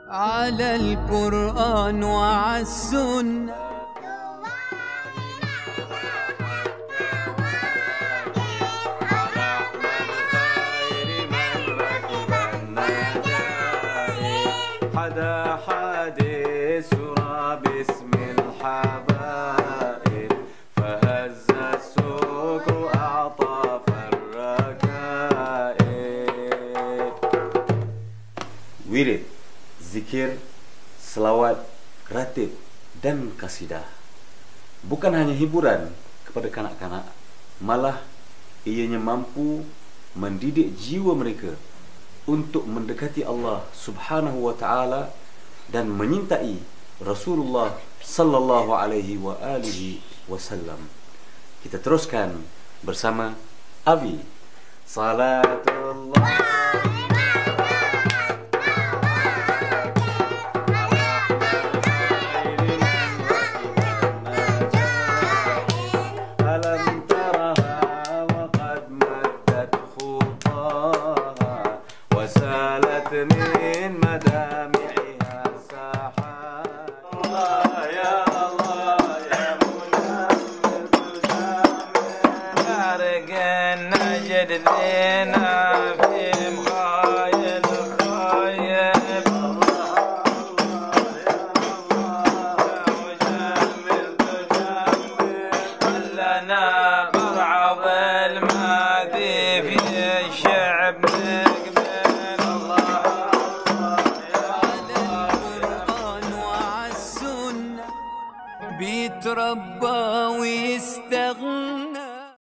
على القرآن وعلى السنة. حدا حادث سورة باسم الحبائل فهز السوق وأعطى الركائب. Wirid, zikir, selawat, ratib dan kasidah bukan hanya hiburan kepada kanak-kanak, malah ianya mampu mendidik jiwa mereka untuk mendekati Allah Subhanahu wa taala dan menyintai Rasulullah sallallahu alaihi wasallam. Kita teruskan bersama Avi. Salatullah من مدامعها ساحات. الله يا الله يا منمد فارق النجد لنا في مخايل خايب. الله يا الله يا مجمل تجمل لنا مرعظ المادي في الشعب بيتربى ويستمع